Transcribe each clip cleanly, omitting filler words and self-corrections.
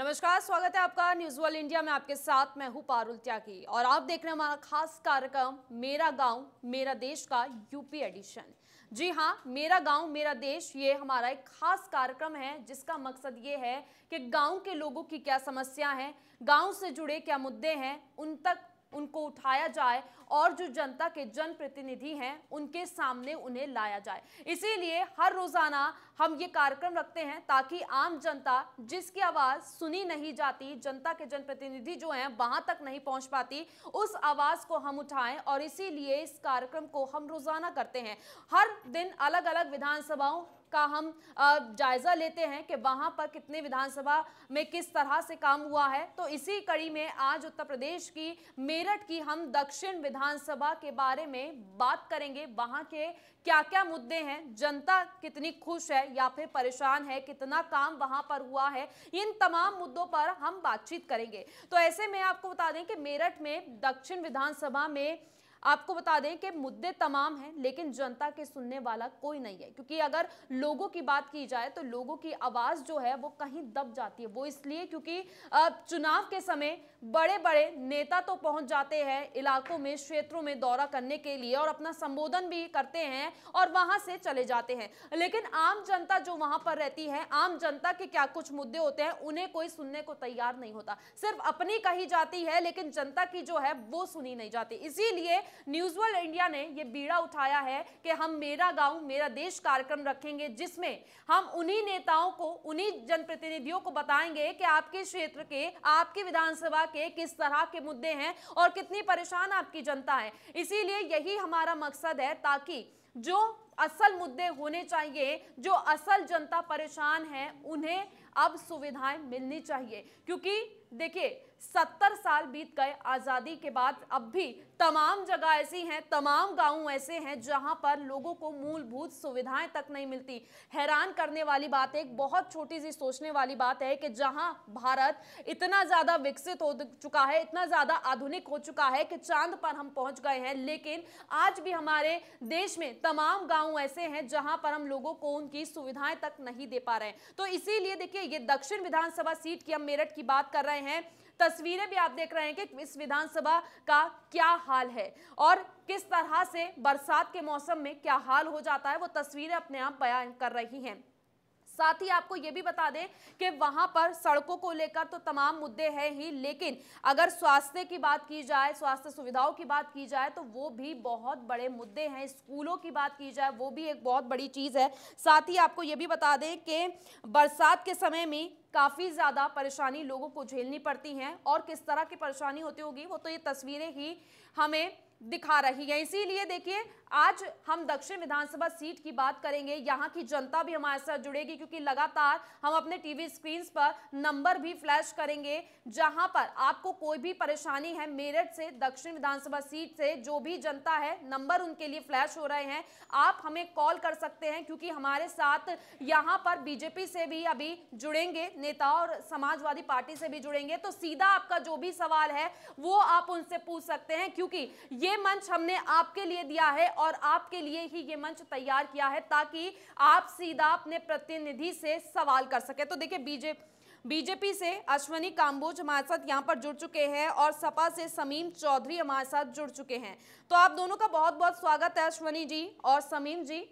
नमस्कार, स्वागत है आपका न्यूज वर्ल्ड इंडिया में। आपके साथ मैं हूं पारुल त्यागी और आप देख रहे हैं हमारा खास कार्यक्रम मेरा गांव मेरा देश का यूपी एडिशन। जी हां, मेरा गांव मेरा देश ये हमारा एक खास कार्यक्रम है जिसका मकसद ये है कि गांव के लोगों की क्या समस्या है, गांव से जुड़े क्या मुद्दे हैं, उन तक उनको उठाया जाए और जो जनता के जनप्रतिनिधि हैं उनके सामने उन्हें लाया जाए। इसीलिए हर रोजाना हम ये कार्यक्रम रखते हैं ताकि आम जनता जिसकी आवाज सुनी नहीं जाती, जनता के जनप्रतिनिधि जो हैं वहां तक नहीं पहुंच पाती, उस आवाज को हम उठाएं। और इसीलिए इस कार्यक्रम को हम रोजाना करते हैं। हर दिन अलग अलग विधानसभाओं का हम जायजा लेते हैं कि वहां पर कितने विधानसभा में किस तरह से काम हुआ है। तो इसी कड़ी में आज उत्तर प्रदेश की मेरठ की हम दक्षिण विधानसभा के बारे में बात करेंगे। वहां के क्या क्या मुद्दे हैं, जनता कितनी खुश है या फिर परेशान है, कितना काम वहां पर हुआ है, इन तमाम मुद्दों पर हम बातचीत करेंगे। तो ऐसे में आपको बता दें कि मेरठ में दक्षिण विधानसभा में आपको बता दें कि मुद्दे तमाम हैं लेकिन जनता के सुनने वाला कोई नहीं है। क्योंकि अगर लोगों की बात की जाए तो लोगों की आवाज जो है वो कहीं दब जाती है। वो इसलिए क्योंकि चुनाव के समय बड़े बड़े नेता तो पहुंच जाते हैं इलाकों में, क्षेत्रों में दौरा करने के लिए और अपना संबोधन भी करते हैं और वहां से चले जाते हैं। लेकिन आम जनता जो वहां पर रहती है, आम जनता के क्या कुछ मुद्दे होते हैं उन्हें कोई सुनने को तैयार नहीं होता। सिर्फ अपनी कही जाती है लेकिन जनता की जो है वो सुनी नहीं जाती। इसीलिए न्यूज वर्ल्ड इंडिया ने यह बीड़ा उठाया है कि हम मेरा गांव मेरा देश कार्यक्रम रखेंगे, जिसमें हम उन्हीं नेताओं को, उन्हीं जनप्रतिनिधियों को बताएंगे कि आपके क्षेत्र के, आपकी विधानसभा के किस तरह के मुद्दे हैं और कितनी परेशान आपकी जनता है। इसीलिए यही हमारा मकसद है ताकि जो असल मुद्दे होने चाहिए, जो असल जनता परेशान है, उन्हें अब सुविधाएं मिलनी चाहिए। क्योंकि देखिए 70 साल बीत गए आजादी के बाद, अब भी तमाम जगह ऐसी हैं, तमाम गांव ऐसे हैं जहां पर लोगों को मूलभूत सुविधाएं तक नहीं मिलती। हैरान करने वाली बात है, एक बहुत छोटी सी सोचने वाली बात है कि जहां भारत इतना ज्यादा विकसित हो चुका है, इतना ज्यादा आधुनिक हो चुका है कि चांद पर हम पहुंच गए हैं, लेकिन आज भी हमारे देश में तमाम गांव ऐसे हैं जहां पर हम लोगों को उनकी सुविधाएं तक नहीं दे पा रहे हैं। तो इसीलिए देखिए ये दक्षिण विधानसभा सीट की हम मेरठ की बात कर रहे हैं। तस्वीरें भी आप देख रहे हैं कि इस विधानसभा का क्या हाल है और किस तरह से बरसात के मौसम में क्या हाल हो जाता है, वो तस्वीरें अपने आप बयान कर रही हैं। साथ ही आपको यह भी बता दें कि वहां पर सड़कों को लेकर तो तमाम मुद्दे हैं ही, लेकिन अगर स्वास्थ्य की बात की जाए, स्वास्थ्य सुविधाओं की बात की जाए तो वो भी बहुत बड़े मुद्दे हैं। स्कूलों की बात की जाए वो भी एक बहुत बड़ी चीज है। साथ ही आपको यह भी बता दें कि बरसात के समय में काफी ज्यादा परेशानी लोगों को झेलनी पड़ती हैं और किस तरह की परेशानी होती होगी वो तो ये तस्वीरें ही हमें दिखा रही है। इसीलिए देखिए आज हम दक्षिण विधानसभा सीट की बात करेंगे। यहाँ की जनता भी हमारे साथ जुड़ेगी क्योंकि लगातार हम अपने टीवी स्क्रीन पर नंबर भी फ्लैश करेंगे जहां पर आपको कोई भी परेशानी है मेरठ से, दक्षिण विधानसभा सीट से जो भी जनता है, नंबर उनके लिए फ्लैश हो रहे हैं। आप हमें कॉल कर सकते हैं क्योंकि हमारे साथ यहाँ पर बीजेपी से भी अभी जुड़ेंगे नेता और समाजवादी पार्टी से भी जुड़ेंगे। तो सीधा आपका जो भी सवाल है वो आप उनसे पूछ सकते हैं क्योंकि ये मंच हमने आपके लिए दिया है और आपके लिए ही ये मंच तैयार किया है ताकि आप सीधा अपने प्रतिनिधि से सवाल कर सके। तो देखिए बीजेपी से अश्वनी काम्बोज हमारे साथ यहाँ पर जुड़ चुके हैं और सपा से समीम चौधरी हमारे साथ जुड़ चुके हैं। तो आप दोनों का बहुत बहुत स्वागत है, अश्वनी जी और समीम जी।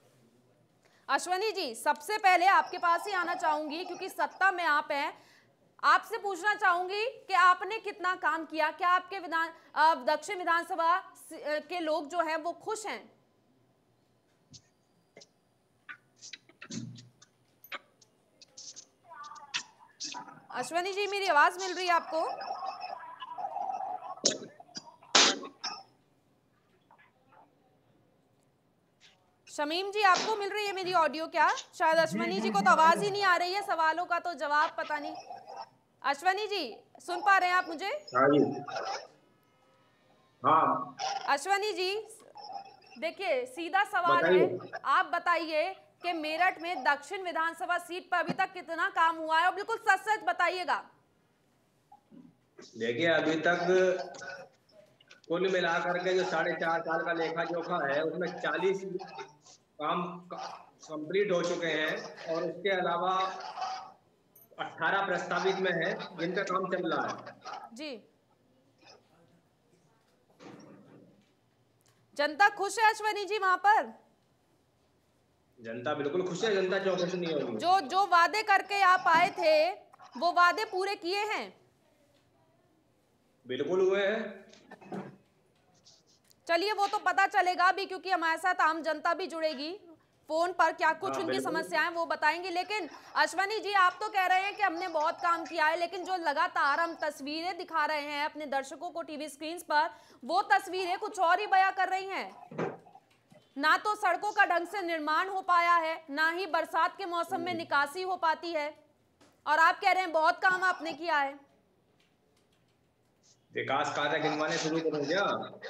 अश्वनी जी, सबसे पहले आपके पास ही आना चाहूंगी क्योंकि सत्ता में आप हैं। आपसे पूछना चाहूंगी कि आपने कितना काम किया, क्या आपके दक्षिण विधानसभा के लोग जो हैं वो खुश हैं? अश्वनी जी, मेरी आवाज मिल रही है आपको? शमीम जी, आपको मिल रही है मेरी ऑडियो क्या? शायद अश्वनी जी को तो आवाज ही नहीं आ रही है, सवालों का तो जवाब पता नहीं। अश्वनी जी, सुन पा रहे हैं आप मुझे? हाँ। अश्वनी जी देखिए सीधा सवाल है, आप बताइए कि मेरठ में दक्षिण विधानसभा सीट पर अभी तक कितना काम हुआ है और बिल्कुल सच सच बताइएगा। देखिए अभी तक कुल मिलाकर के जो 4.5 साल का लेखा जोखा है उसमें 40 काम कंप्लीट हो चुके हैं और उसके अलावा 18 प्रस्तावित में है जिनका काम चल रहा है जी। जनता खुश है अश्वनी जी वहां पर? जनता बिल्कुल खुश है, जनता क्यों खुश नहीं होगी। जो जो वादे करके आप आए थे वो वादे पूरे किए हैं? बिल्कुल हुए हैं। चलिए वो तो पता चलेगा भी, क्योंकि हमारे साथ आम जनता भी जुड़ेगी फोन पर, क्या कुछ हाँ उनकी बिल्कुल। समस्याएं वो बताएंगे। लेकिन अश्वनी जी आप तो कह रहे हैं कि हमने बहुत काम किया है, लेकिन जो लगातार हम तस्वीरें दिखा रहे हैं अपने दर्शकों को टीवी स्क्रीन पर, वो तस्वीरें कुछ और ही बयां कर रही हैं। ना तो सड़कों का ढंग से निर्माण हो पाया है, ना ही बरसात के मौसम में निकासी हो पाती है, और आप कह रहे हैं बहुत काम आपने किया है। विकास कार्य गिनवाने शुरू करूं क्या?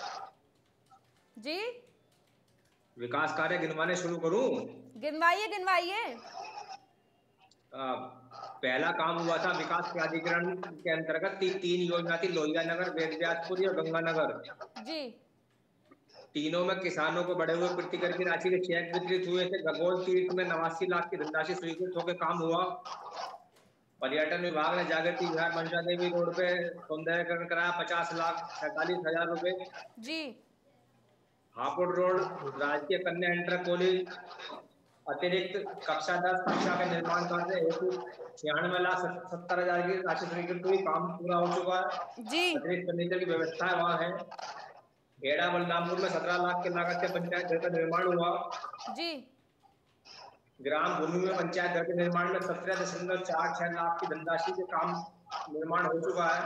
जी विकास कार्य गिनवाने शुरू करूं? गिनवाइए गिनवाइए। पहला काम हुआ था विकास प्राधिकरण के अंतर्गत तीन योजना थी, लोहिया नगर, वेदव्यासपुरी और गंगानगर। जी तीनों में किसानों को बढ़े हुए प्रतिकर की राशि के चेक वितरित हुए थे। गगोल तीर्थ में 89 लाख की धनराशि स्वीकृत होकर काम हुआ। पर्यटन विभाग ने जागृति विहार मंशा देवी रोड पे सौंदर्यकरण कराया, 50,47,000 रुपए। जी हापुड़ रोड राजकीय कन्या इंटर कॉलेज अतिरिक्त कक्षा 10 कक्षा के निर्माण कार्य हेतु 96,70,000 की राशि स्वीकृत हुई, काम पूरा हो चुका है। जी अतिरिक्त फर्नीचर की व्यवस्था वहाँ है। हेड़ा बलरामपुर में 17 लाख की लागत से पंचायत घर का निर्माण हुआ। जी ग्राम भूमि में पंचायत घर के निर्माण में 17.46 लाख की धनराशि के काम निर्माण हो चुका है।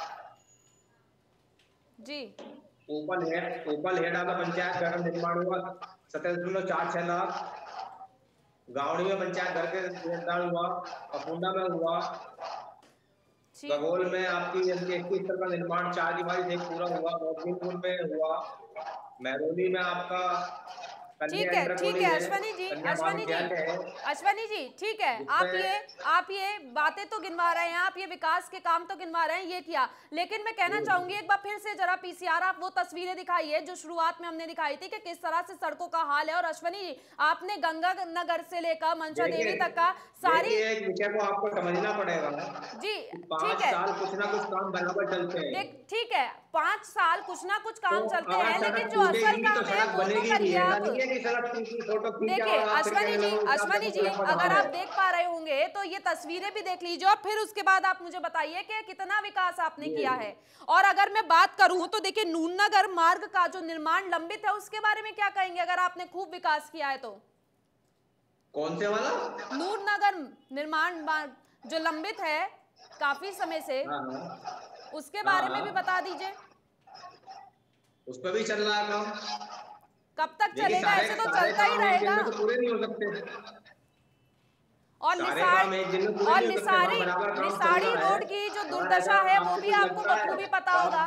जी ऊपल हेड़ा का पंचायत घर का निर्माण हुआ, 17.46 लाख। गावड़ी में पंचायत घर के निर्माण हुआ, अपुंडा में हुआ। गगोल में आपकी एसटी स्तर का निर्माण 4 दीवारी से पूरा हुआ, मोहसिनपुर में हुआ। महरौली में आपका ठीक कन्या है, इंटर ठीक कॉलेज है है, अश्वनी जी, कन्या अश्वनी जी, महाविद्यालय है, अश्वनी जी ठीक है। आप ये बातें तो गिनवा रहे हैं, आप ये विकास के काम तो गिनवा रहे हैं, ये किया। लेकिन मैं कहना चाहूंगी एक बार फिर से जरा पीसीआर आप वो तस्वीरें दिखाइए जो शुरुआत में हमने दिखाई थी कि किस तरह से सड़कों का हाल है। और अश्वनी जी आपने गंगा नगर से लेकर मंशा देवी तक का सारी एक विषय को आपको समझना पड़ेगा जी कि ठीक 5 है, साल कुछ ना कुछ काम बराबर चलते हैं। देख ठीक है 5 साल कुछ ना कुछ काम तो चलते अगर हैं, सड़क लेकिन जो असल टूटेगी तो काम है सड़क वो तो बनेगी भी, करिए ऐसा आप। नहीं है कि सड़क टूटी फोटो खींचा देखिए और आप फिर अश्वनी कहने जी, लगो कि आप अश्वनी देखो जी सड़क बना अगर है। आप देख पा रहे होंगे तो ये तस्वीरें भी देख लीजिए, और फिर उसके बाद आप मुझे बताइए कि कितना विकास आपने किया है। और अगर मैं बात करूं तो देखिए नूरनगर मार्ग का जो निर्माण लंबित है उसके बारे में क्या कहेंगे, अगर आपने खूब विकास किया है तो? कौन से वाला? नूरनगर निर्माण मार्ग जो लंबित है काफी समय से, हाँ उसके हाँ बारे में भी हाँ, बता दीजिए। उस पर भी चल रहा है काम। कब तक देखिए चलेगा? ऐसे तो सारे चलता ही काम एक दिन रहेगा। में तो पूरे नहीं हो सकते। और सारे काम एक दिन में पूरे नहीं हो सकते, वहाँ बराबर काम चल निसारी रहा है। रोड की जो और दुर्दशा अगर है वो आपको भी कुछ आपको लगता है बखूबी पता होगा।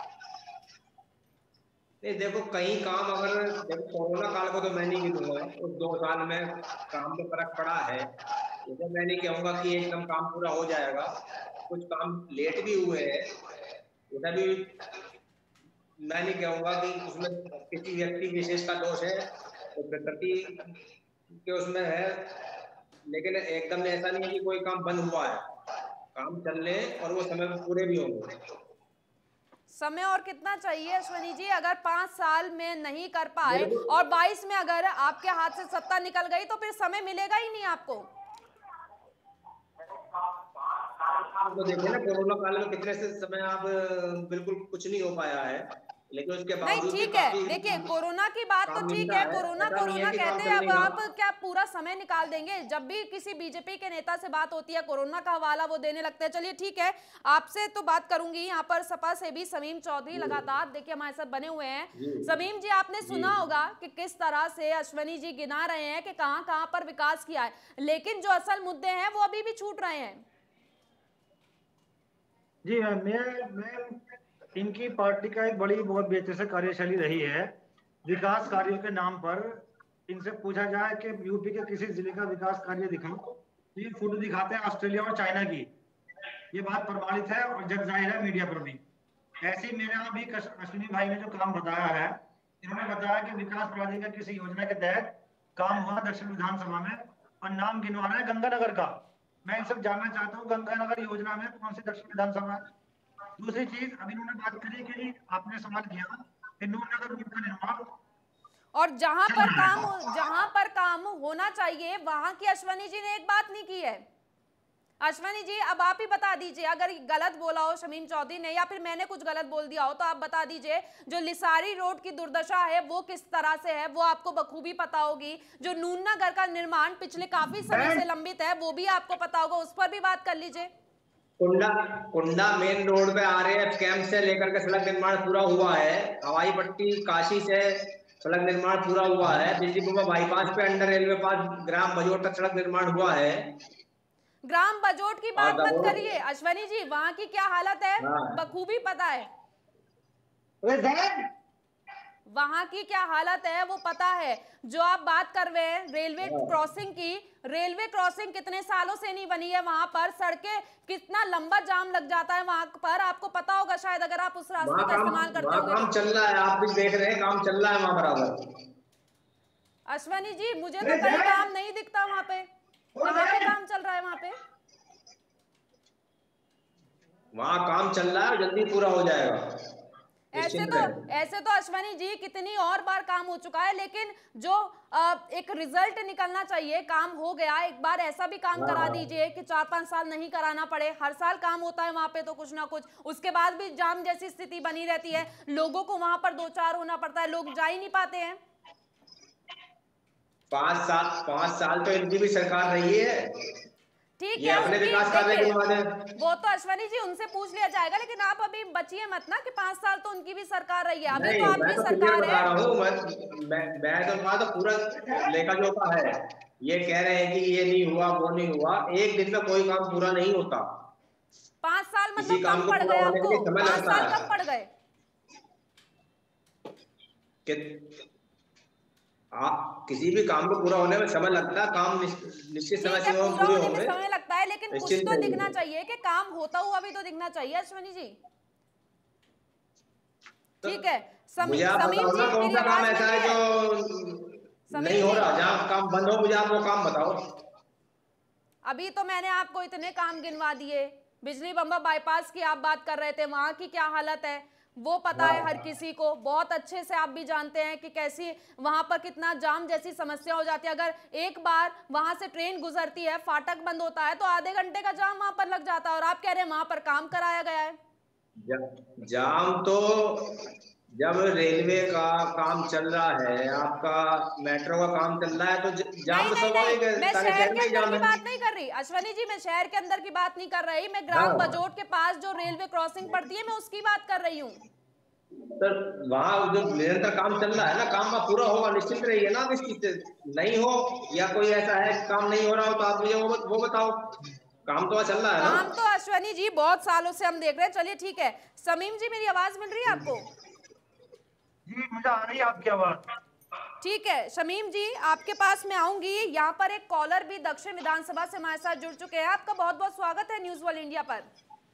नहीं, देखो कई काम, अगर देखो कोरोना काल को तो मैं नहीं गिनूंगा, उस 2 साल में काम में फर्क पड़ा है। जैसे मैं नहीं कहूंगा कि एकदम काम पूरा हो जाएगा, कुछ काम लेट भी हुए हैं। उधर भी मैं नहीं कहूंगा कि उसमें किसी व्यक्ति विशेष का दोष है, तो प्रकृति के उसमें है। लेकिन एकदम ऐसा नहीं है कि कोई काम बंद हुआ है, काम चल रहे हैं और वो समय पर पूरे भी होंगे। समय और कितना चाहिए अश्वनी जी? अगर 5 साल में नहीं कर पाए बिल्कुल। और 22 में अगर आपके हाथ से सत्ता निकल गई तो फिर समय मिलेगा ही नहीं आपको। तो देखिए ना कोरोना काल में कितने से समय आप बिल्कुल कुछ नहीं हो पाया है, लेकिन उसके नहीं बावजूद भी ठीक काफी है, देखिए कोरोना की बात तो काम ठीक मिलता है, है। कोरोना ऐसा नहीं है कोरोना कि काम कहते हैं, चल अब नहीं आप रहा। क्या पूरा समय निकाल देंगे? जब भी किसी बीजेपी के नेता से बात होती है कोरोना का हवाला वो देने लगते हैं। चलिए ठीक है, आपसे तो बात करूंगी। यहाँ पर सपा से भी समीम चौधरी लगातार देखिए हमारे साथ बने हुए हैं। समीम जी आपने सुना होगा कि किस तरह से अश्वनी जी गिना रहे हैं कि कहां कहां पर विकास किया है, लेकिन जो असल मुद्दे हैं वो अभी भी छूट रहे हैं। जी मैं इनकी पार्टी का एक बड़ी बहुत बेहतर कार्यशैली रही है विकास कार्यों के नाम पर। इनसे पूछा जाए कि यूपी के किसी जिले का विकास कार्य दिखाओ तो ये फोटो दिखाते हैं ऑस्ट्रेलिया और चाइना की। ये बात प्रमाणित है और जग जाहिर है मीडिया पर भी। ऐसे ही मेरे यहाँ भी अश्विनी भाई ने जो काम बताया है, इन्होंने बताया कि विकास प्राधिकरण किसी योजना के तहत काम हुआ दक्षिण विधानसभा में, और नाम गिनवाना है गंगानगर का। मैं इन सब जानना चाहता हूँ, गंगानगर योजना में कौन सी दक्षिण विधानसभा है। दूसरी चीज, अभी उन्होंने बात करी कि आपने सवाल किया कि नूरनगर रोड का निर्माण और जहां चल पर रहा है। जहां पर काम होना चाहिए वहां की अश्वनी जी ने एक बात नहीं की है। अश्वनी जी, अब आप ही बता दीजिए, अगर गलत बोला हो शमीम चौधरी ने या फिर मैंने कुछ गलत बोल दिया हो तो आप बता दीजिए। जो लिसारी रोड की दुर्दशा है वो किस तरह से है वो आपको बखूबी पता होगी। जो नूरनगर का निर्माण पिछले काफी समय से लंबित है वो भी आपको पता होगा, उस पर भी बात कर लीजिए। कुंडा कुंडा मेन रोड पे RAF कैंप से लेकर के सड़क निर्माण पूरा हुआ है। हवाई पट्टी काशी से सड़क निर्माण पूरा हुआ है। बिजली बुआ बाईपास पे अंडर रेलवे पास ग्राम बजोट तक सड़क निर्माण हुआ है। ग्राम बजोट की और बात मत करिए अश्वनी जी, वहां की क्या हालत है बखूबी पता है। वहां की क्या हालत है वो पता है। जो आप बात कर रहे हैं रेलवे क्रॉसिंग की, रेलवे क्रॉसिंग कितने सालों से नहीं बनी है। वहां पर सड़कें कितना लंबा जाम लग जाता है वहां पर, आपको पता होगा शायद अगर आप उस रास्ते का इस्तेमाल करते होंगे। काम चल रहा है, आप भी देख रहे हैं, काम चल रहा है वहां बराबर। अश्वनी जी, मुझे तो कहीं काम नहीं दिखता वहां पे। कहाँ पे काम चल रहा है वहां पे? वहां काम चल रहा है, जल्दी पूरा हो जाएगा। ऐसे तो अश्वनी जी कितनी और बार काम हो चुका है, लेकिन जो एक रिजल्ट निकलना चाहिए, काम हो गया, एक बार ऐसा भी काम करा दीजिए कि 4-5 साल नहीं कराना पड़े। हर साल काम होता है वहां पे तो कुछ ना कुछ, उसके बाद भी जाम जैसी स्थिति बनी रहती है, लोगों को वहां पर 2-4 होना पड़ता है, लोग जा ही नहीं पाते हैं। 5 साल तो इनकी भी सरकार रही है। ठीक ये है, अपने उनकी विकास कार्य देखिए करवा दें। वो तो अश्वनी जी उनसे पूछ लिया जाएगा, लेकिन आप अभी बचिए मत ना कि 5 साल तो उनकी भी सरकार रही है, अभी तो नहीं, मैं आपकी तो क्लियर सरकार बता है। रहा हूँ। मैं तो कहा तो पूरा लेखा जोखा है। ये कह रहे हैं कि ये नहीं हुआ वो नहीं हुआ, एक दिन में कोई काम पूरा नहीं होता। 5 साल किसी मतलब काम कम को पड़ पूरा गए होने के आपको, लिए समय 5 लगता साल कम है। पड़ गए आप किसी भी काम को पूरा होने में समय लगता है, काम निश्चित समय ठीक है, सीमा में पूरा पूरे होने में होंगे। समय लगता है, लेकिन कुछ निश्चिंत तो दिखना रहिए। चाहिए कि काम होता हुआ भी तो दिखना चाहिए अश्वनी जी। तो ठीक है, मुझे आप समीम बताओ जी ना, कौन मेरी सा काम आवाज मिल ऐसा रही है है? जो नहीं समीम हो जी, रहा, जहाँ काम बंद हो, मुझे आप वो काम बताओ। अभी तो मैंने आपको इतने काम गिनवा दिए। बिजली बम्बा बाईपास की आप बात कर रहे थे, वहां की क्या हालत है वो पता है हर किसी को, बहुत अच्छे से आप भी जानते हैं कि कैसी वहां पर कितना जाम जैसी समस्या हो जाती है। अगर एक बार वहां से ट्रेन गुजरती है, फाटक बंद होता है तो आधे घंटे का जाम वहां पर लग जाता है, और आप कह रहे हैं वहां पर काम कराया गया है। जाम तो जब रेलवे का काम चल रहा है, आपका मेट्रो का काम चल रहा है, तो जाम नहीं तो नहीं नहीं, स्वाभाविक है, मैं सारे शहर शहर के में ही अंदर जाम की है। बात नहीं कर रही अश्वनी जी, मैं शहर के अंदर की बात नहीं कर रही, मैं ग्राम हाँ, बजोट के पास जो रेलवे क्रॉसिंग पड़ती है मैं उसकी बात कर रही हूँ। सर वहाँ जो निरंतर काम चल रहा है ना, काम वहाँ पूरा होगा, निश्चित रहिए ना। निश्चित नहीं हो या कोई ऐसा है काम नहीं हो रहा हो तो आप मुझे वो बताओ। काम तो वहाँ चल रहा है काम ना। तो अश्वनी जी बहुत सालों से हम देख रहे हैं। चलिए ठीक है, समीम जी मेरी आवाज मिल रही है आपको? जी मुझे आ रही है आपकी आवाज। ठीक है शमीम जी, आपके पास मैं आऊंगी। यहाँ पर एक कॉलर भी दक्षिण विधानसभा से हमारे साथ जुड़ चुके हैं, आपका बहुत बहुत स्वागत है न्यूज वर्ल्ड इंडिया पर।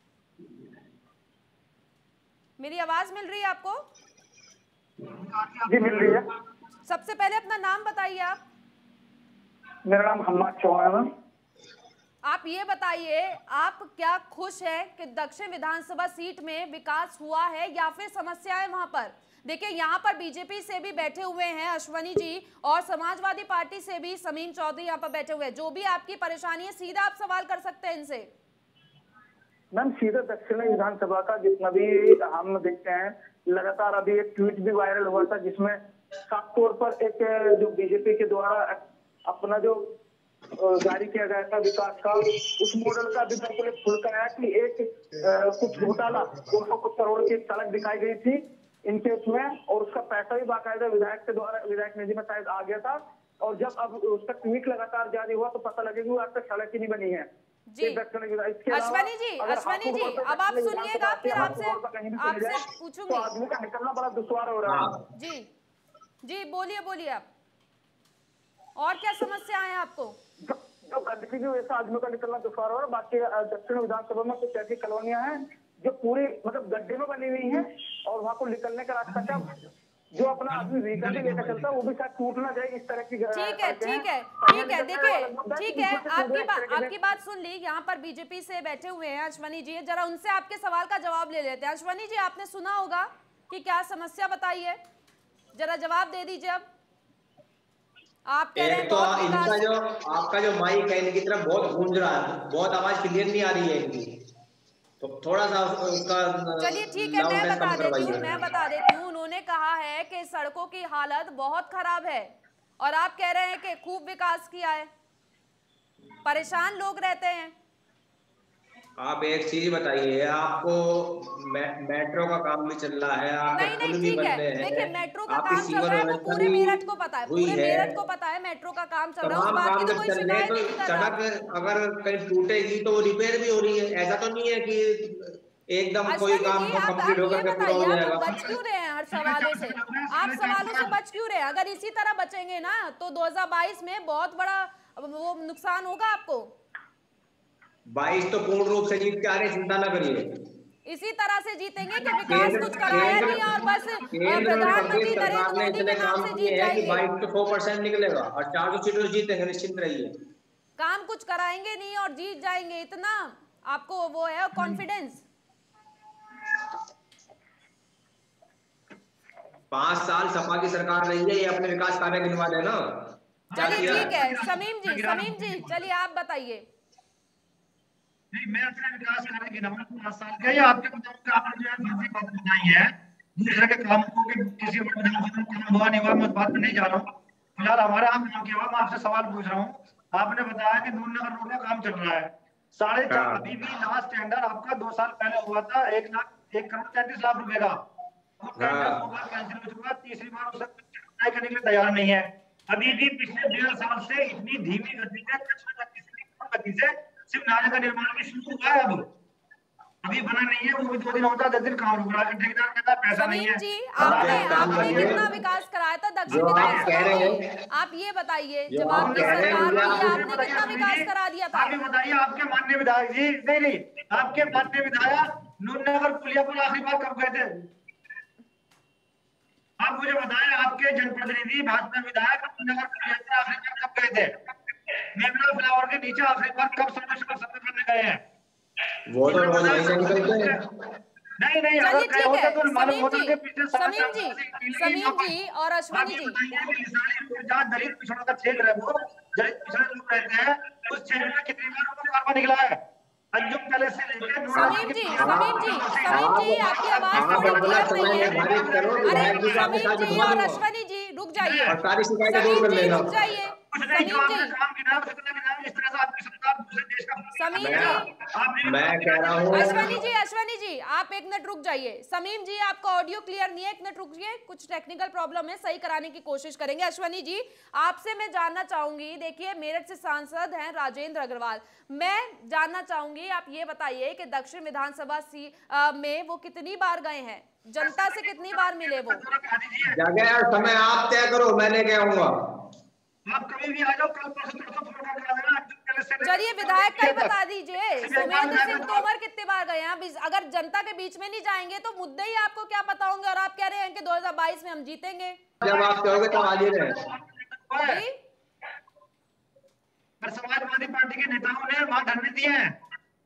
मेरी आवाज मिल रही है आपको? जी मिल रही है। सबसे पहले अपना नाम बताइए आप। मेरा नाम हम्माद चौहान है। आप ये बताइए, आप क्या खुश है कि दक्षिण विधानसभा सीट में विकास हुआ है या फिर समस्या है वहां पर? देखिए यहाँ पर बीजेपी से भी बैठे हुए हैं अश्वनी जी, और समाजवादी पार्टी से भी समीम चौधरी यहाँ पर बैठे हुए हैं। जो भी आपकी परेशानी है सीधा आप सवाल कर सकते हैं इनसे। मैम सीधा दक्षिण विधानसभा का जितना भी हम देखते हैं, लगातार अभी एक ट्वीट भी वायरल हुआ था जिसमें साफ तौर पर एक जो बीजेपी के द्वारा अपना जो जारी किया गया था विकास का, उस मॉडल का भी बिल्कुल खुलकर आया कि एक कुछ घोटाला 200 करोड़ की सड़क दिखाई गई थी इनके उसमें, और उसका पैसा भी बाकायदा विधायक के द्वारा विधायक निधि में शायद आ गया था। और जब अब उसका ट्वीट लगातार जारी हुआ तो पता लगे कि आज तक सड़क ही नहीं बनी है जी अश्वनी जी, अब आप सुनिएगा, फिर आपसे तो पूछूंगी। आदमी का निकलना बड़ा दुश्वार हो रहा है। जी जी, बोलिए बोलिए आप, और क्या समस्या है आपको? जो गंदगी की वजह से आदमी का निकलना दुश्वार हो रहा है। बाकी दक्षिण विधानसभा में कुछ ऐसी कॉलोनियां हैं जो पूरी मतलब गड्ढे में बनी हुई हैं और वहां को निकलने का रास्ता क्या जो अपना आदमी व्हीकल भी लेकर चलता है वो भी शायद टूट ना जाए, इस तरह की ठीक है देखिए, ठीक है, आपकी बात सुन ली। यहाँ पर बीजेपी से बैठे हुए हैं अश्वनी जी, जरा उनसे आपके सवाल का जवाब ले लेते हैं। अश्वनी जी, आपने सुना होगा कि क्या समस्या बताई है, जरा जवाब दे दीजिए। अब आप कह रहे हैं तो इनका जो आपका जो माइक है इनकी तरफ बहुत गूंज रहा है, बहुत आवाज क्लियर नहीं आ रही है इनकी, तो थोड़ा सा उसका चलिए ठीक है, मैं बता देती हूँ। उन्होंने कहा है कि सड़कों की हालत बहुत खराब है और आप कह रहे हैं कि खूब विकास किया है, परेशान लोग रहते हैं। आप एक चीज बताइए, आपको मेट्रो का काम भी चल रहा है, आपके पुल भी बन रहे हैं, देखिए मेट्रो का काम चल रहा है, वो पूरे मेरठ को पता है, पूरे मेरठ को पता है मेट्रो का काम चल रहा है, उस बात की तो कोई शिकायत नहीं कर रहा। सड़क अगर कहीं टूटेगी तो वो रिपेयर भी हो रही है, ऐसा तो नहीं है कि एकदम कोई काम कंप्लीट होकर के पूरा हो जाएगा। बच क्यों रहे हैं हर सवालों से, आप सवालों से बच क्यों रहे हैं? अगर इसी तरह बचेंगे ना तो 2022 में बहुत बड़ा वो नुकसान होगा आपको। 22 तो पूर्ण रूप से जीत के आ रहे, चिंता ना करिए। इसी तरह से जीतेंगे कि विकास कुछ कराया नहीं और बस प्रधानमंत्री नरेंद्र मोदी के नाम से जीत जाएंगे। 22 तो 100% निकलेगा और 400 सीटों जीतेंगे, निश्चिंत रहिए। काम कुछ कराएंगे नहीं और जीत जाएंगे, इतना आपको वो है कॉन्फिडेंस। 5 साल सपा की सरकार रही है, ये अपने विकास कार्य गिनवा देना। चलिए ठीक है समीम जी चलिए आप बताइए। नहीं, मैं अपने विकास कार्य गिनवा 5 साल का, या आपके बताऊंगा आपने जो दूसरी बात बताई है दूसरे के काम को कि किसी काम हुआ नहीं हुआ, मैं बात में नहीं जा रहा हूँ। फिलहाल हमारा हम काम किया, मैं आपसे सवाल पूछ रहा हूँ। आपने बताया कि नूरनगर रोड का काम चल रहा है, 4.5 अभी भी लास्ट टेंडर आपका 2 साल पहले हुआ था 1,33,00,000 रुपए का, वो टेंडर 2 बार कैंसिल हो चुका, तीसरी बार उसे अप्लाई करने के लिए तैयार नहीं है। अभी भी पिछले 1.5 साल से इतनी धीमी गति से सिर्फ नाले का निर्माण भी शुरू हुआ है, अब अभी बना नहीं है, वो भी 2 दिन होता है, 10 दिन काम रुक रहा है, ठेकेदार कहता है पैसा नहीं है। जी आपने कितना विकास कराया था दक्षिण विधानसभा, आप ये बताइए, जब आपकी सरकार थी आपने कितना विकास करा दिया था? आप ये बताइए, आपके माननीय विधायक जी, नहीं आपके माननीय विधायक नूरनगर पुलिया पर आखिरी बार कब गए थे? आप मुझे बताएं, आपके जनप्रतिनिधि भाजपा विधायक नूरनगर पुलिया पर आखिरी बार कब गए थे? मेमना फ्लावर के नीचे आखिरी बार कब सर्वे करने गए हैं? वो तो रोज नहीं निकलते हैं। नहीं अगर गए होते तो मालूम होता कि पिछले समीम जी और अश्वनी जी, जहाँ दलित पिछड़ों का क्षेत्र है, वो दलित पिछड़े लोग रहते हैं, उस क्षेत्र में कितनी बार उनको कार्बन निकला है? अंजुम पैलेस से लेकर समीम जी आपकी आवाज थोड़ी क्लियर नहीं है। अरे समीम जी और अश्वनी जी रुक जाइए, रुक जाइए समीम जी, मैं कह रहा हूँ अश्वनी जी आप एक मिनट रुक जाइए। समीम जी आपका ऑडियो क्लियर नहीं है, एक मिनट रुकिए, कुछ टेक्निकल प्रॉब्लम है, सही कराने की कोशिश करेंगे। अश्वनी जी आपसे मैं जानना चाहूंगी, देखिए मेरठ से सांसद हैं राजेंद्र अग्रवाल, मैं जानना चाहूंगी आप ये बताइए कि दक्षिण विधानसभा में वो कितनी बार गए हैं, जनता से कितनी बार मिले? वो जगह और समय आप तय करो, मैंने क्या कहूँगा। आप कभी भी आ जाओ, कल परसों करा देना। चलिए विधायक का ही बता दीजिए, सुमेंद्र सिंह तोमर कितने बार गए हैं? अगर जनता के बीच में नहीं जाएंगे तो मुद्दे ही आपको क्या पता होंगे, और आप कह रहे हैं कि 2022 में हम जीतेंगे। जब आप कहोगे तब आ जाइए। समाजवादी पार्टी के नेताओं ने वहां धरने दिए हैं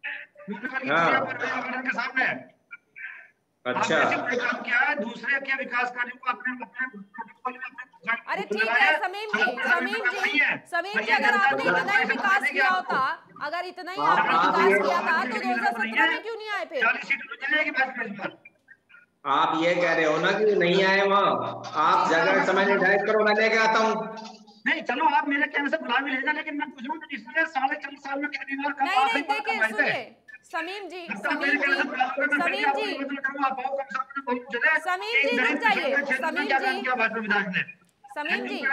के सामने। अच्छा, आपने काम किया है, दूसरे के विकास कार्यों को अपने अरे ठीक है समीम जी अगर आपने इतना ही विकास किया होता, अगर इतना ही आपने विकास किया था तो 2017 में क्यों नहीं आए फिर? 40 सीट मिल जाएगी भाजपा पर। आप ये कह रहे हो ना कि नहीं आए वहाँ, आप जगह समय निर्धारित करो, मैं लेके आता हूँ। नहीं चलो आप मेरे कहने से बुला भी लेना, लेकिन मैं पूछ रहा हूँ इसलिए 4.5 साल में कितनी बार नहीं देखिए सुनिए समीम जी रुक जाइए, समीम जी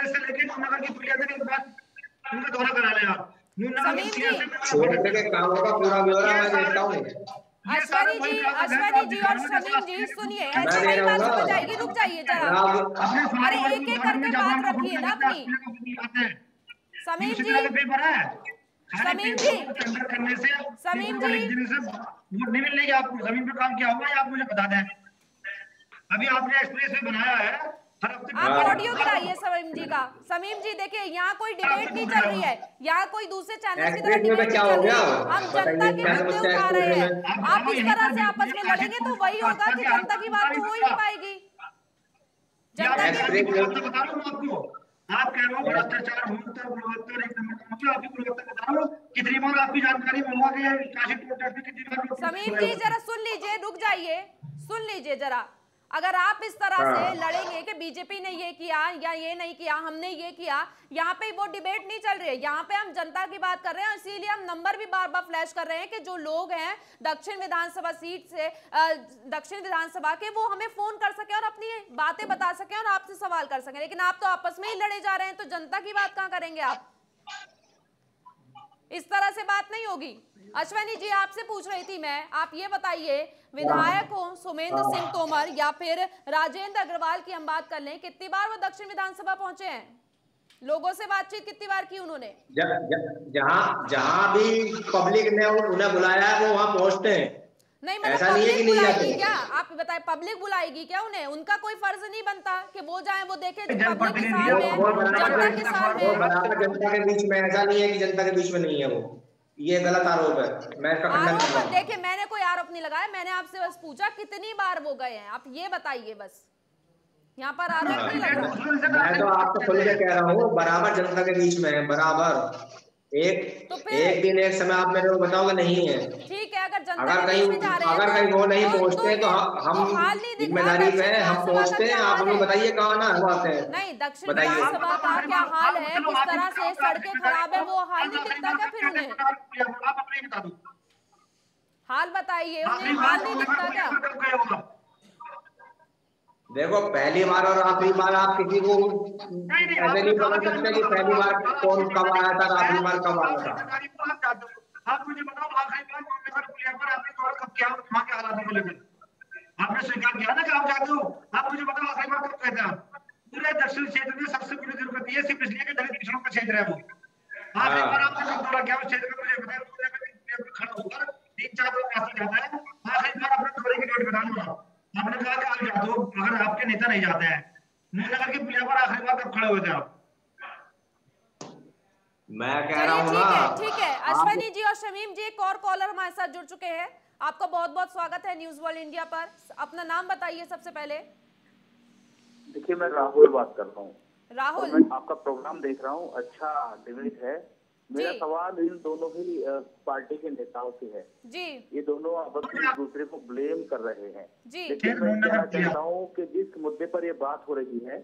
दौरा करा ले आप। छोटे के कामों का पूरा ब्यौरा मैं देता हूँ। अश्वनी जी और समीम जी सुनिए, ऐसे नहीं बात समझ जाएगी, रुक जाइए जरा, अरे एक एक करके बात रखिए ना अपनी। समीम जी वोट नहीं मिलेगी आपको, जमीन पे काम किया हुआ है, आप मुझे बता दें। अभी आपने एक्सप्रेस वे बनाया है, हर हफ्ते आप ऑडियो गिराइए समीम जी का। समीम जी देखिए, यहाँ कोई डिबेट नहीं चल रही है, यहाँ कोई दूसरे चैनल की तरह एक्सप्रेस में डिबेट क्या नहीं हो चल गया? रही, हम जनता बताइए के क्या मुद्दे समस्या है उठा रहे एक्सप्रेस हैं। में? आप इस तरह से आपस में लड़ेंगे तो वही होगा कि जनता की बात तो हो ही नहीं पाएगी। जनता की बता रहा हूँ आपको, आप कह रहे हो भ्रष्टाचार गुणवत्ता एक नंबर का, मतलब आपकी गुणवत्ता बता रहा हूँ। कितनी बार आपकी जानकारी मंगवा के काशी प्रोटेस्ट में कितनी बार समीम जी जरा सुन लीजिए, रुक जाइए, सुन लीजिए जरा। अगर आप इस तरह से लड़ेंगे कि बीजेपी ने ये किया या ये नहीं किया, हमने ये किया, यहाँ पे वो डिबेट नहीं चल रही है। यहाँ पे हम जनता की बात कर रहे हैं, इसीलिए हम नंबर भी बार बार फ्लैश कर रहे हैं कि जो लोग हैं दक्षिण विधानसभा सीट से, दक्षिण विधानसभा के, वो हमें फोन कर सके और अपनी बातें बता सके और आपसे सवाल कर सके। लेकिन आप तो आपस में ही लड़े जा रहे हैं, तो जनता की बात कहाँ करेंगे आप? इस तरह से बात नहीं होगी। अश्वनी जी आपसे पूछ रही थी मैं, आप ये बताइए, विधायक हो सुमेंद्र सिंह तोमर या फिर राजेंद्र अग्रवाल की हम बात कर लें, कितनी बार वो दक्षिण विधानसभा पहुंचे हैं? लोगों से बातचीत कितनी बार की उन्होंने? जहाँ भी पब्लिक ने उन्हें बुलाया है वो वहाँ पहुँचते हैं। नहीं मतलब ऐसा नहीं है कि पब्लिक नहीं बुलाएगी जाते। क्या? आप बताएं, पब्लिक बुलाएगी क्या उन्हें? उनका कोई फर्ज नहीं बनता कि वो जाएं, वो देखें पब्लिक के साथ में, जनता के साथ वो में। बराबर जनता के बीच में, ऐसा नहीं है कि जनता के बीच में नहीं है वो। ये गलत आरोप है, मैं इसका खंडन करता हूं। देखिए मैंने कोई आरोप नहीं लगाया, मैंने आपसे बस पूछा कितनी बार वो गए हैं, आप ये बताइए बस। यहाँ पर आरोप नहीं लग रहा। मैं तो आपको खुल के कह रहा हूँ, बराबर जनता के बीच में है, बराबर। तो एक दिन एक समय आप मेरे को बताओगे नहीं है। ठीक है, अगर जनता अगर के बीच में जा रहे हैं अगर कहीं वो नहीं पहुंचते तो हम हाल नहीं दिख रहा जिम्मेदारी पे दक्षिण हम विधानसभा का पहुंचते हैं। क्या आप हाल हमें है? बताइए कहाँ ना बात है। नहीं, दक्षिण विधानसभा का क्या हाल है, किस तरह से सड़कें खराब है, वो हाल नहीं दिखता क्या फिर उन्हें? आप अपने बता दो, हाल बताइए, उन्हें हाल नहीं दिखता क्या? देखो पहली बार और आखिरी बार आप किसी को ऐसे नहीं बोल सकते कि पहली बार कौन कब आया था, आखिरी बार कब आया था। आप मुझे बताओ, आखिरी बार पुलिया पर आपने दौरा कब किया, वहाँ के हालात को लेकर आपने स्वीकार किया ना कि आप जाते हो। आप मुझे बताओ आखिरी बार कब कहते हैं? पूरे दक्षिण क्षेत्र में सबसे बड़ी जरूरत है, सिर्फ इसलिए कि दलित पिछड़ों का क्षेत्र है वो। आखिरी बार आपने कब दौरा किया उस क्षेत्र में, मुझे बताया। खड़ा होकर 3-4 लोग ऐसे जाता है, आखिरी बार अपने दौरे की डेट बता दो। आपने कहा कि आप जाते हो, अगर आपके नेता नहीं जाते हैं नगर के पुलिया पर, आखिरी बार कब खड़े हुए थे आप? मैं कह रहा हूँ ना। ठीक है। अश्वनी जी और शमीम जी, एक और कॉलर हमारे साथ जुड़ चुके हैं। आपका बहुत बहुत स्वागत है न्यूज वर्ल्ड इंडिया पर। अपना नाम बताइए सबसे पहले। देखिए मैं राहुल बात कर रहा हूँ। राहुल, मैं आपका प्रोग्राम देख रहा हूँ, अच्छा डिबेट है। मेरा सवाल इन दोनों ही पार्टी के नेताओं से है जी। ये दोनों आपस में एक दूसरे को ब्लेम कर रहे हैं जी। लेकिन मैं कहना चाहता हूँ कि जिस मुद्दे पर ये बात हो रही है,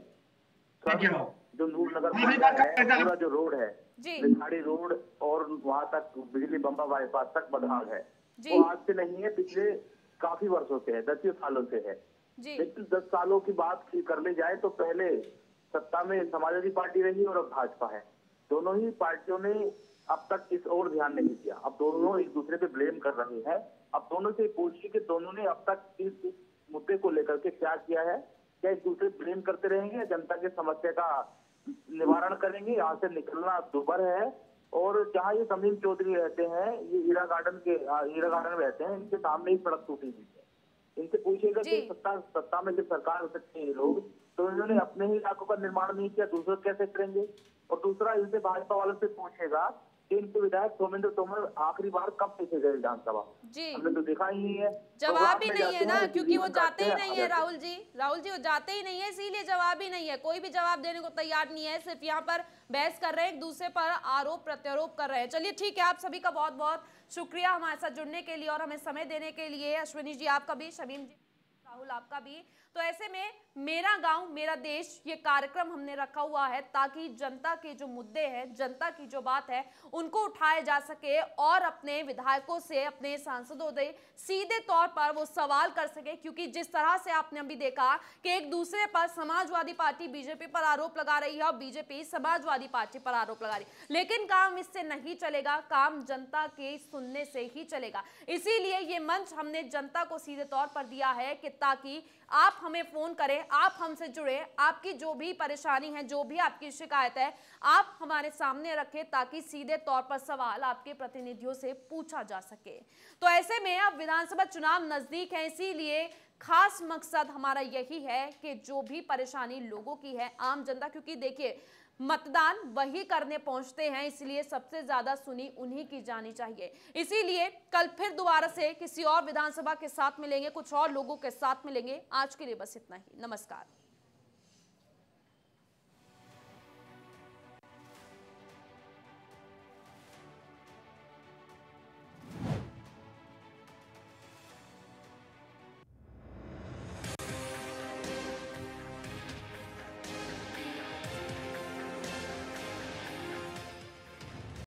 जो नूरनगर पूरा जो रोड है, रिसाड़ी रोड और वहाँ तक बिजली बम्बा बाईपास तक बदहाल है, वो आज से नहीं है, पिछले काफी वर्षों से है, 10 सालों से है। लेकिन 10 सालों की बात कर ली जाए तो पहले सत्ता में समाजवादी पार्टी रही और अब भाजपा है। दोनों ही पार्टियों ने अब तक इस ओर ध्यान नहीं दिया। अब दोनों एक दूसरे पे ब्लेम कर रहे हैं। अब दोनों से पूछिए कि दोनों ने अब तक इस मुद्दे को लेकर के क्या किया है? क्या एक दूसरे ब्लेम करते रहेंगे या जनता की समस्या का निवारण करेंगे? यहाँ से निकलना दुभर है। और जहाँ ये समीम चौधरी रहते हैं, ये हीरा गार्डन में रहते हैं, इनके सामने ही सड़क टूटी हुई है। इनसे पूछेगा कि सत्ता में जब सरकार हो सकते हैं लोग, तो इन्होंने अपने ही इलाकों का निर्माण नहीं किया, दूसरे कैसे करेंगे? और दूसरा, इनसे भाजपा वालों से पूछेगा कि इनके विधायक सोमेंद्र तोमर आखिरी बार कब देखे गए विधानसभा? हमने तो देखा ही नहीं है। जवाब ही नहीं है ना, क्योंकि वो जाते ही नहीं है। राहुल जी वो जाते ही नहीं है, इसीलिए जवाब ही नहीं है। कोई भी जवाब देने को तैयार नहीं है, सिर्फ यहाँ पर बहस कर रहे हैं, एक दूसरे पर आरोप प्रत्यारोप कर रहे हैं। चलिए ठीक है, आप सभी का बहुत बहुत शुक्रिया हमारे साथ जुड़ने के लिए और हमें समय देने के लिए। अश्विनी जी आपका भी, शमीम जी, राहुल आपका भी। तो ऐसे में मेरा गांव मेरा देश ये कार्यक्रम हमने रखा हुआ है ताकि जनता के जो मुद्दे हैं, जनता की जो बात है, उनको उठाया जा सके और अपने विधायकों से, अपने सांसदों से सीधे तौर पर वो सवाल कर सके। क्योंकि जिस तरह से आपने अभी देखा कि एक दूसरे पर समाजवादी पार्टी बीजेपी पर आरोप लगा रही है और बीजेपी समाजवादी पार्टी पर आरोप लगा रही है, लेकिन काम इससे नहीं चलेगा, काम जनता के सुनने से ही चलेगा। इसीलिए ये मंच हमने जनता को सीधे तौर पर दिया है कि ताकि आप हमें फोन करें, आप हमसे जुड़े, आपकी जो भी परेशानी है, जो भी आपकी शिकायत है, आप हमारे सामने रखें ताकि सीधे तौर पर सवाल आपके प्रतिनिधियों से पूछा जा सके। तो ऐसे में अब विधानसभा चुनाव नजदीक है, इसीलिए खास मकसद हमारा यही है कि जो भी परेशानी लोगों की है, आम जनता, क्योंकि देखिए मतदान वही करने पहुंचते हैं, इसलिए सबसे ज्यादा सुनी उन्हीं की जानी चाहिए। इसीलिए कल फिर दोबारा से किसी और विधानसभा के साथ मिलेंगे, कुछ और लोगों के साथ मिलेंगे। आज के लिए बस इतना ही। नमस्कार।